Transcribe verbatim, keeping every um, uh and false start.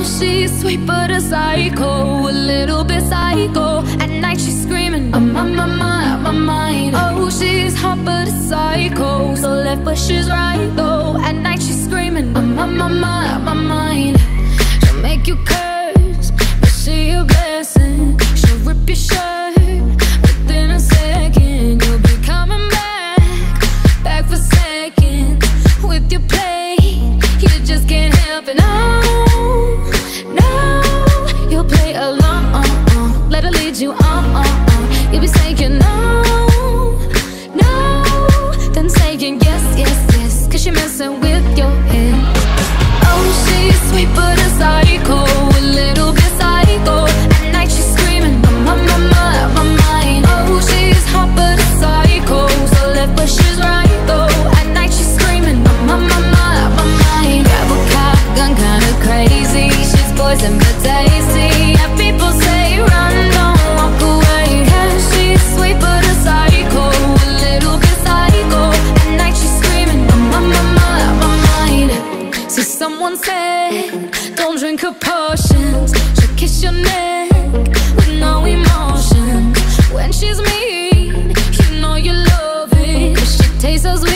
she's sweet but a psycho, a little bit psycho. At night she's screaming, I'm on my mind, my mind. Oh, she's hot but a psycho, so left but she's right though. At night she's screaming, I'm on my mind, my mind. She'll make you curse, but she a blessing. She'll rip your shirt within a second. You'll be coming back, back for seconds with your play. You just can't help it, no, no. You'll play along, let her lead you on, on, on. You'll be saying no, no, then saying yes, yes, yes, cause you're messing with your head. Oh, she's sweet but a psycho, a little bit psycho. At night she's screaming, I'm on my mind, my mind. Oh, she's hot but a psycho, so left but she's right though. At night she's screaming, I'm on my mind, my mind. Grab a cop gun, kinda crazy. She's poison but tasty. Yeah, people say run, don't walk away. Yeah, she's sweet but a psycho, a little bit psycho. At night she's screaming, I'm on my mind, my mind. So someone said, don't drink her potions. She'll kiss your neck with no emotion. When she's mean, you know you love it, 'cause she tastes so sweet.